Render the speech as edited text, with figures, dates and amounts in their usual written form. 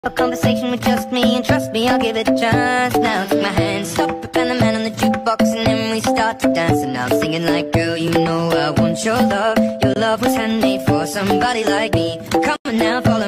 A conversation with just me, and trust me, I'll give it a chance. Now take my hand, stop it, and the man on the jukebox, and then we start to dance. And I'm singing like, girl, you know I want your love. Your love was handmade for somebody like me. Come on now, follow